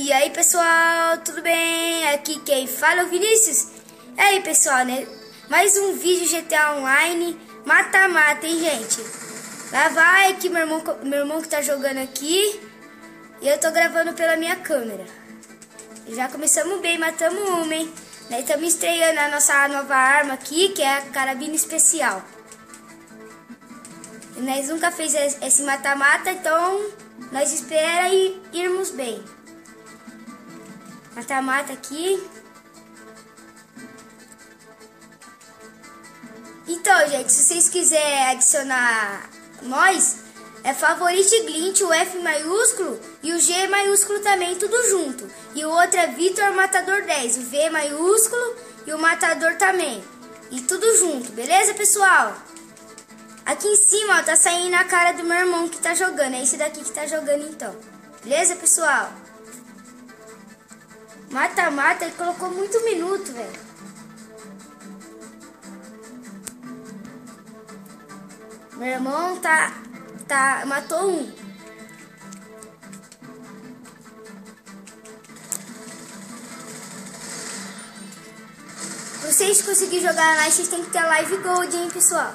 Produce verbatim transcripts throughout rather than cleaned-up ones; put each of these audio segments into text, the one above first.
E aí pessoal, tudo bem? Aqui quem fala é o Vinícius. E aí pessoal, né? Mais um vídeo G T A Online mata-mata, hein gente? Lá vai que meu irmão, meu irmão que tá jogando aqui. E eu tô gravando pela minha câmera. Já começamos bem, matamos uma, hein? Nós estamos estreando a nossa nova arma aqui, que é a carabina especial. E nós nunca fez esse mata-mata, então nós espera e irmos bem. Mata-mata aqui. Então, gente, se vocês quiserem adicionar nós, é Favorite Glint, o F maiúsculo e o G maiúsculo também, tudo junto. E o outro é Vitor Matador dez, o V maiúsculo e o Matador também. E tudo junto, beleza, pessoal? Aqui em cima, ó, tá saindo a cara do meu irmão que tá jogando. É esse daqui que tá jogando, então. Beleza, pessoal? Mata-mata, ele colocou muito minuto, velho. Meu irmão tá, tá, matou um. Pra vocês conseguirem jogar lá, vocês tem que ter Live Gold, hein, pessoal?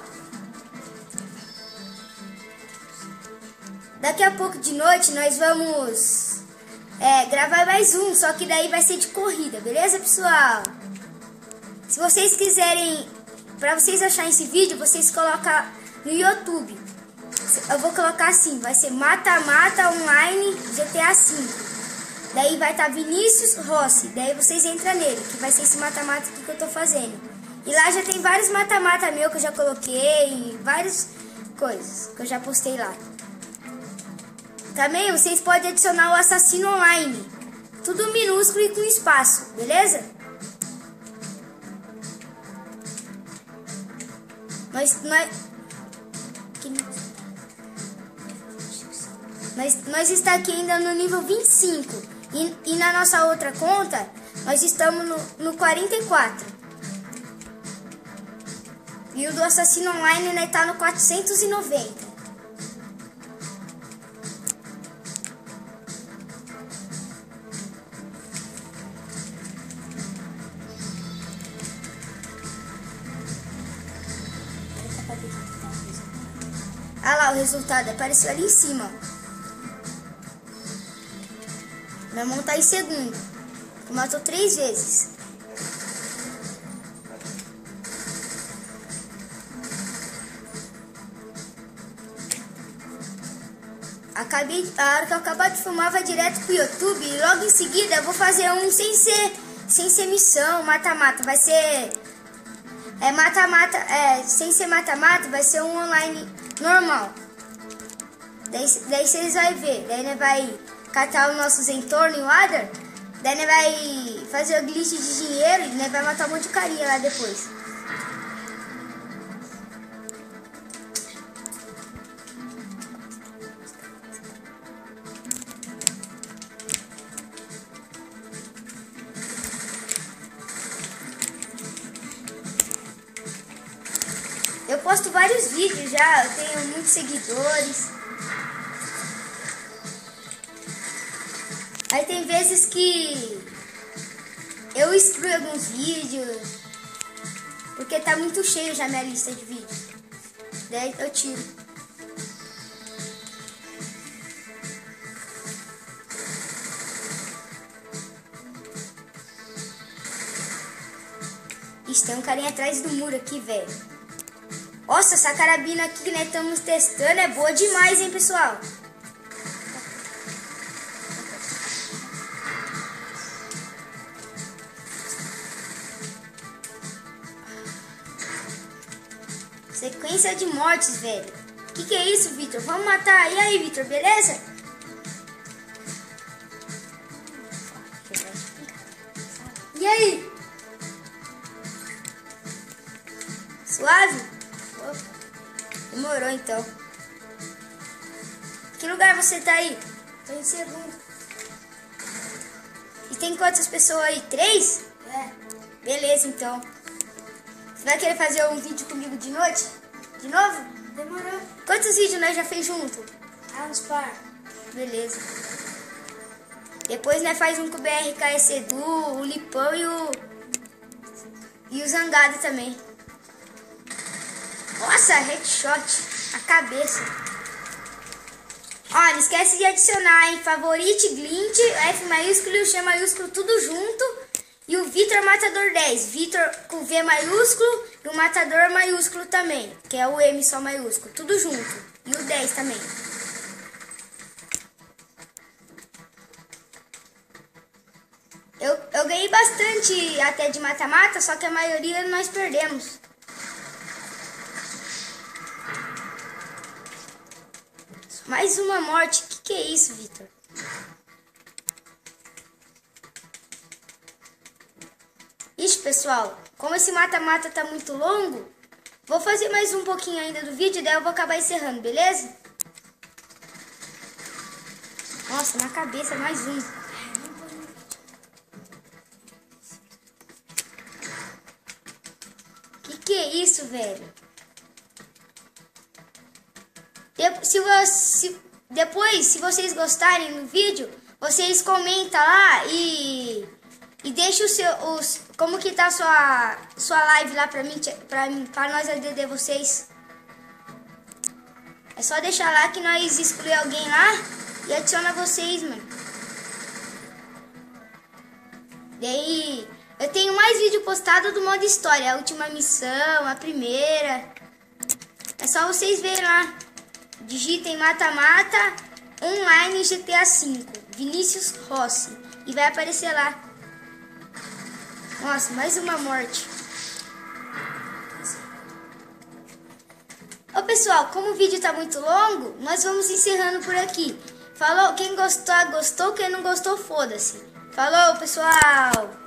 Daqui a pouco de noite nós vamos é, gravar mais um, só que daí vai ser de corrida, beleza, pessoal? Se vocês quiserem, pra vocês acharem esse vídeo, vocês colocam no YouTube. Eu vou colocar assim, vai ser Mata-Mata Online G T A cinco. Daí vai estar Vinícius Rossi, daí vocês entram nele, que vai ser esse mata-mata que eu tô fazendo. E lá já tem vários mata-mata meu que eu já coloquei, várias coisas que eu já postei lá. Também vocês podem adicionar o Assassino Online, tudo minúsculo e com espaço, beleza? Nós, nós, nós, nós está aqui ainda no nível vinte e cinco e, e na nossa outra conta nós estamos no, no quarenta e quatro. E o do Assassino Online né, está no quatrocentos e noventa. Olha lá o resultado, apareceu ali em cima. Meu irmão tá em segundo, matou três vezes. Acabei, a hora que eu acabar de filmar vai direto pro YouTube e logo em seguida eu vou fazer um sem ser, sem ser missão, mata-mata. Vai ser é mata-mata, é, sem ser mata-mata, vai ser um online normal. Daí, daí vocês vão ver. Daí né, vai catar os nossos entornos em Water. Daí né, vai fazer o glitch de dinheiro e né, vai matar um monte de carinha lá depois. Eu posto vários vídeos já, eu tenho muitos seguidores. Aí tem vezes que eu excluo alguns vídeos, porque tá muito cheio já minha lista de vídeos. Daí eu tiro. Ixi, tem um carinha atrás do muro aqui, velho. Nossa, essa carabina aqui que nós estamos testando é boa demais, hein, pessoal? Sequência de mortes, velho. Que que é isso, Vitor? Vamos matar. E aí, Vitor, beleza? E aí? Suave? Demorou então. Que lugar você tá aí? Tô em segundo. E tem quantas pessoas aí? Três? É. Beleza então. Você vai querer fazer um vídeo comigo de noite? De novo? Demorou. Quantos vídeos nós já fez junto? Ah, uns par. Beleza. Depois, né, faz um com o B R K S Edu, o Lipão e o... E o Zangado também. Nossa, headshot. A cabeça. Ó, não esquece de adicionar, hein? Favorite, Glint, F maiúsculo e o G maiúsculo, tudo junto. E o Vitor Matador dez. Vitor com V maiúsculo e o Matador maiúsculo também. Que é o M só maiúsculo. Tudo junto. E o dez também. Eu, eu ganhei bastante até de mata-mata, só que a maioria nós perdemos. Mais uma morte. Que que é isso, Vitor? Ixi, pessoal, como esse mata-mata tá muito longo, vou fazer mais um pouquinho ainda do vídeo, daí eu vou acabar encerrando, beleza? Nossa, na cabeça, mais um. Que que é isso, velho? De se você, depois, se vocês gostarem do vídeo, vocês comentam lá e, e deixa o seu, os, como que tá a sua, sua live lá pra mim, pra, pra nós atender vocês. É só deixar lá que nós escolher alguém lá e adiciona vocês, mano. Daí, eu tenho mais vídeo postado do modo história, a última missão, a primeira. É só vocês verem lá. Digitem mata-mata online G T A cinco, Vinícius Rossi, e vai aparecer lá. Nossa, mais uma morte. Ô pessoal, como o vídeo tá muito longo, nós vamos encerrando por aqui. Falou, quem gostou, gostou, quem não gostou, foda-se. Falou, pessoal!